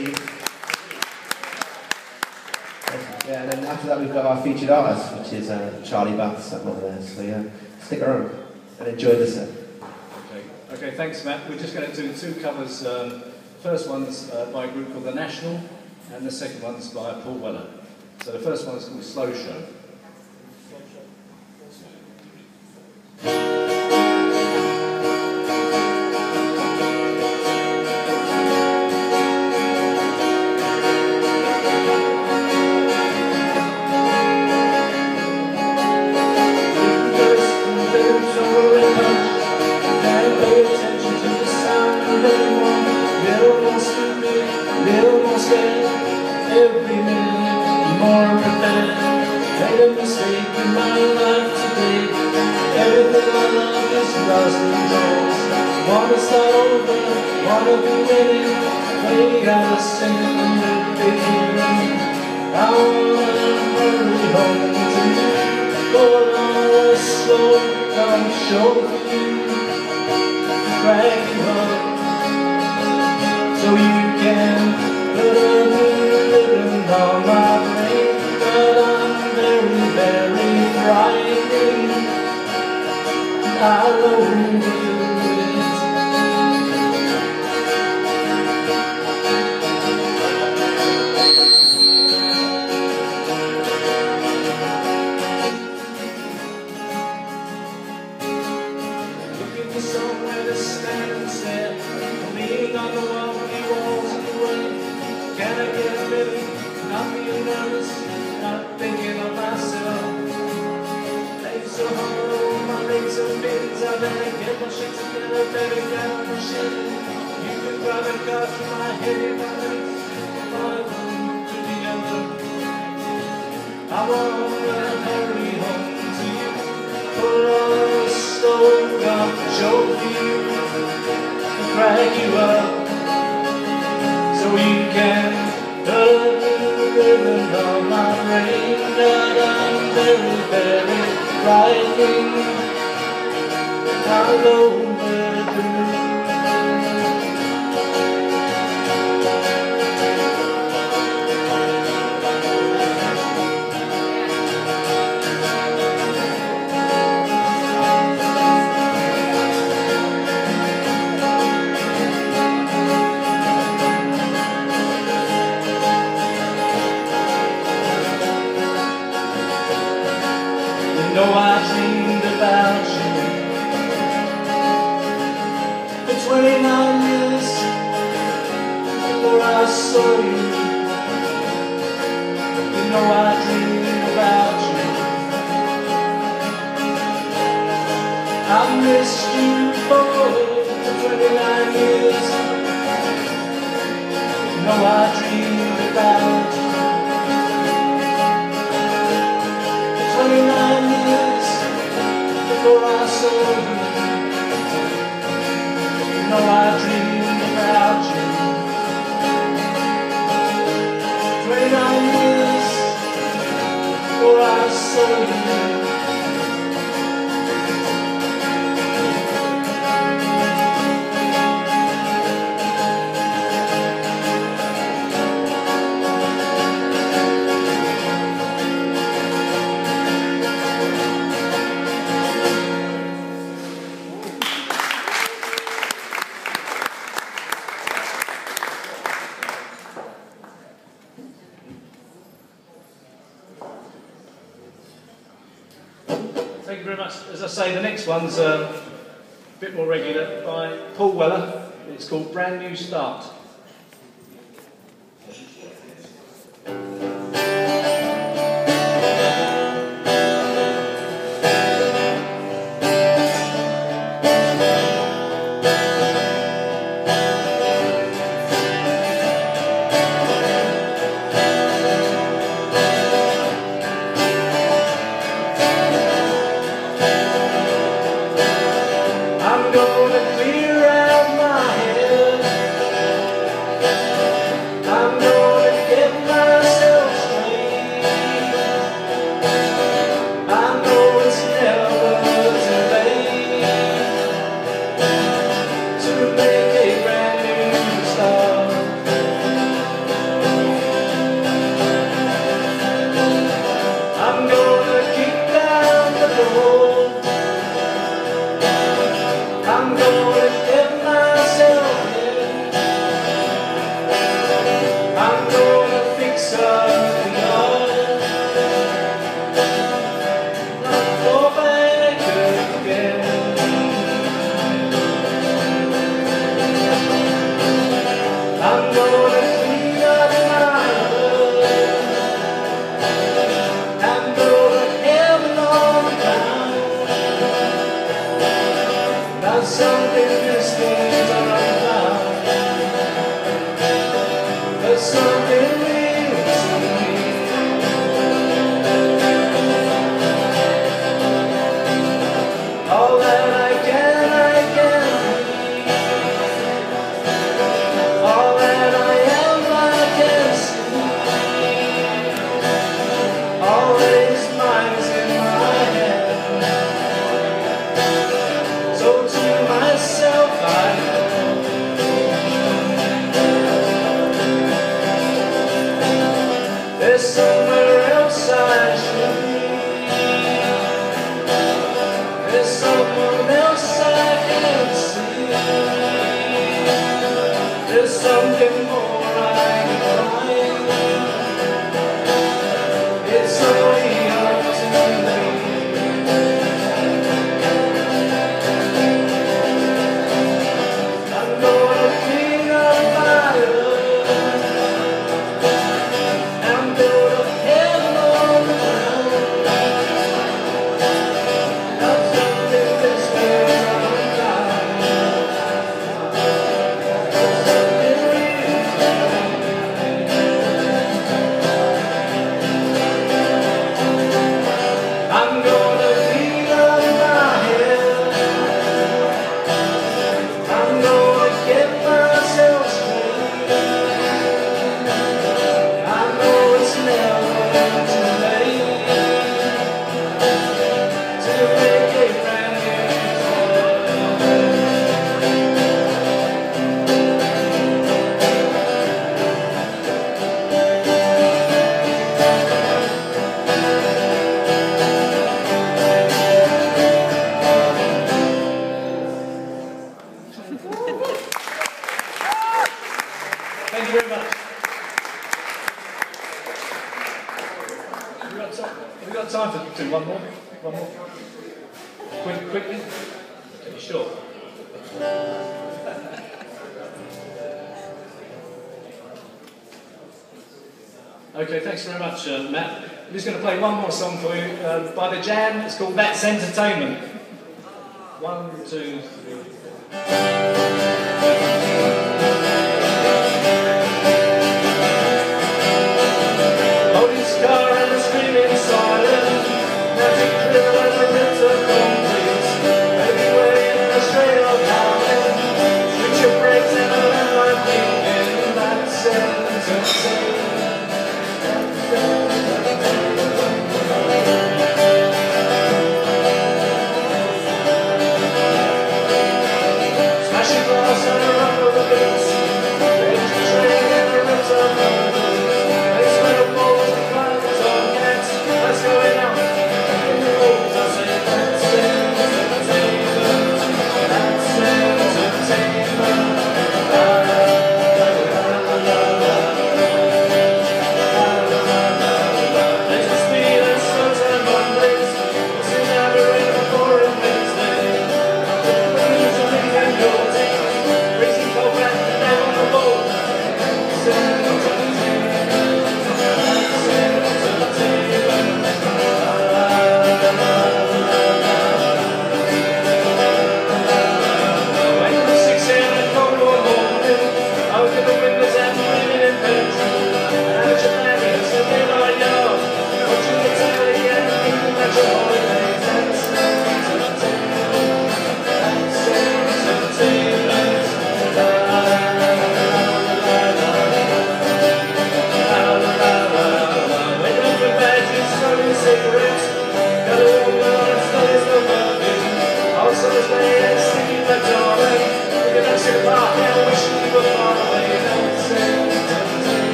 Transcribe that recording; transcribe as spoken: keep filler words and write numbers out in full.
Steve. Yeah, and then after that we've got our featured artist, which is uh, Charlie Bath, sitting over there. So yeah, stick around and enjoy the set. Okay, okay, thanks Matt. We're just going to do two covers. Um, first one's uh, by a group called The National, and the second one's by Paul Weller. So the first one's called Slow Show. Every minute more repetitive. Made a mistake in my life today. Everything I love is lost in control. Wanna start over, wanna be winning. Way out of sync with the feeling. I wanna hurry home to you, but I wanna slow down, show you, crack you up, so you can put a on my brain, but I'm very, very frightened. I know it. Looking for somewhere to stand instead, leaning on the wobbly walls of the way. Can I get a minute? Not being nervous, not thinking of myself. Life's so hard, my legs are bins. I better get my shit together, better get on my shit. You can drive a car through my head in my legs, my room to the other. I wanna hurry home to you, put on a stove, I'll show you, crack you up, so you can hurt. Living on my brain, that I'm very, very frightened. I know where to do. You know I dreamed about you for twenty-nine years before I saw you. You know I dreamed about you. I missed you for twenty-nine years. You know I dreamed about you. twenty-nine years before I saw you. You know I dreamed about you. twenty-nine years before I saw you. Thank you very much. As I say, the next one's uh, a bit more regular by Paul Weller. It's called Brand New Start. I'm gonna clear out my head. I'm gonna something real to me. All that I can, I can. All that I am, I can see. All that is mine is in my head. So to myself I know there's somewhere else I should be. There's someone else I can see. There's something more I can find. It's only up to me. I'm gonna clean up my earth and build a heaven on the ground. I'll something this way I'm dying. I'm gonna clean up my head. I'm gonna get myself straight. I know it's never too late to make a brand new start. Thank you very much. Have we got time, have we got time for two? One more? One more? Quick, quickly? Are you sure? Okay, thanks very much, uh, Matt. I'm just going to play one more song for you uh, by The Jam. It's called That's Entertainment. One, two, three.